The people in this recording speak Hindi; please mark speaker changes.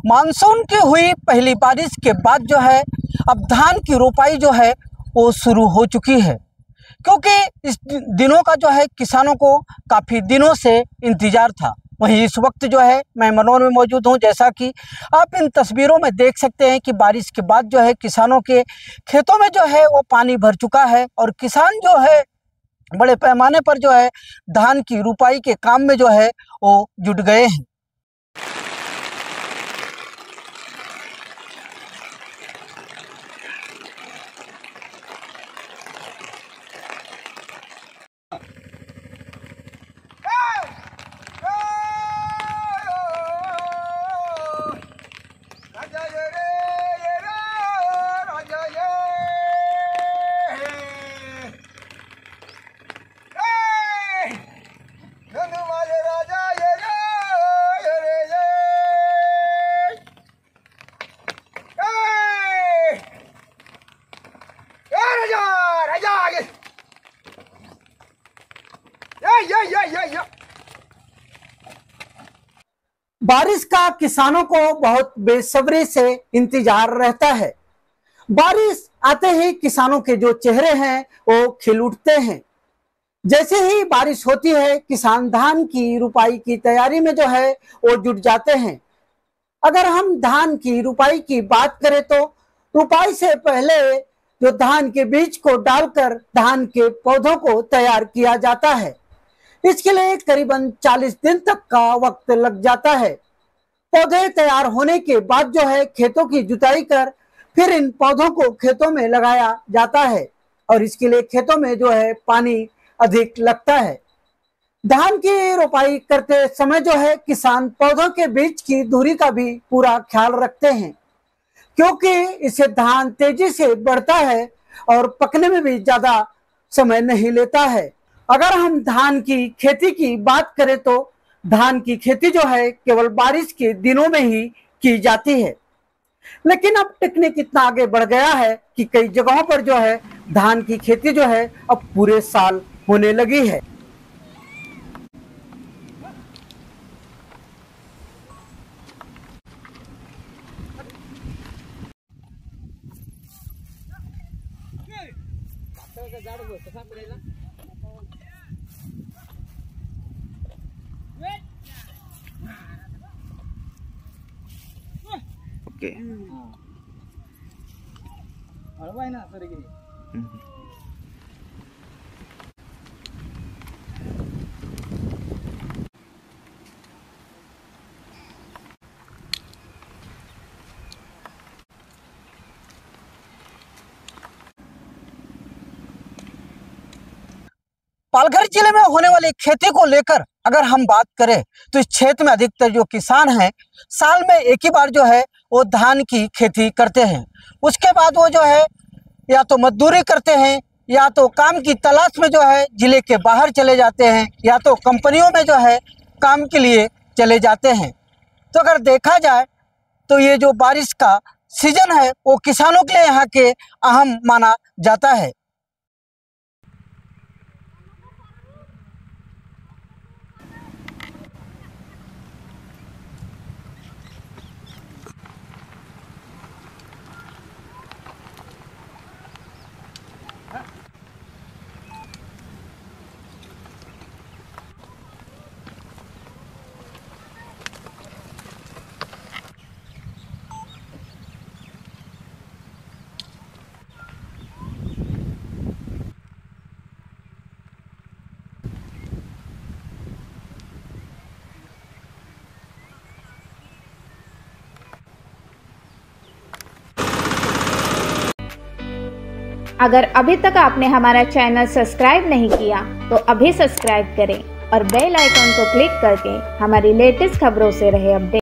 Speaker 1: मानसून की हुई पहली बारिश के बाद जो है अब धान की रोपाई जो है वो शुरू हो चुकी है, क्योंकि इस दिनों का जो है किसानों को काफ़ी दिनों से इंतज़ार था। वहीं इस वक्त जो है मैं मनोर में मौजूद हूं। जैसा कि आप इन तस्वीरों में देख सकते हैं कि बारिश के बाद जो है किसानों के खेतों में जो है वो पानी भर चुका है और किसान जो है बड़े पैमाने पर जो है धान की रुपाई के काम में जो है वो जुट गए हैं। बारिश का किसानों को बहुत बेसब्री से इंतजार रहता है। बारिश आते ही किसानों के जो चेहरे हैं वो खिल उठते हैं। जैसे ही बारिश होती है किसान धान की रुपाई की तैयारी में जो है वो जुट जाते हैं। अगर हम धान की रुपाई की बात करें तो रुपाई से पहले जो धान के बीज को डालकर धान के पौधों को तैयार किया जाता है। इसके लिए करीबन 40 दिन तक का वक्त लग जाता है। पौधे तैयार होने के बाद जो है खेतों की जुताई कर फिर इन पौधों को खेतों में लगाया जाता है और इसके लिए खेतों में जो है पानी अधिक लगता है। धान की रोपाई करते समय जो है किसान पौधों के बीच की दूरी का भी पूरा ख्याल रखते हैं, क्योंकि इससे धान तेजी से बढ़ता है और पकने में भी ज्यादा समय नहीं लेता है। अगर हम धान की खेती की बात करें तो धान की खेती जो है केवल बारिश के दिनों में ही की जाती है, लेकिन अब टेक्निक इतना आगे बढ़ गया है कि कई जगहों पर जो है धान की खेती जो है अब पूरे साल होने लगी है।
Speaker 2: ओके
Speaker 1: पालघर जिले में होने वाली खेती को लेकर अगर हम बात करें तो इस क्षेत्र में अधिकतर जो किसान हैं साल में एक ही बार जो है वो धान की खेती करते हैं। उसके बाद वो जो है या तो मजदूरी करते हैं या तो काम की तलाश में जो है जिले के बाहर चले जाते हैं या तो कंपनियों में जो है काम के लिए चले जाते हैं। तो अगर देखा जाए तो ये जो बारिश का सीजन है वो किसानों के लिए यहाँ के अहम माना जाता है।
Speaker 3: अगर अभी तक आपने हमारा चैनल सब्सक्राइब नहीं किया तो अभी सब्सक्राइब करें और बेल आइकन को क्लिक करके हमारी लेटेस्ट खबरों से रहे अपडेट।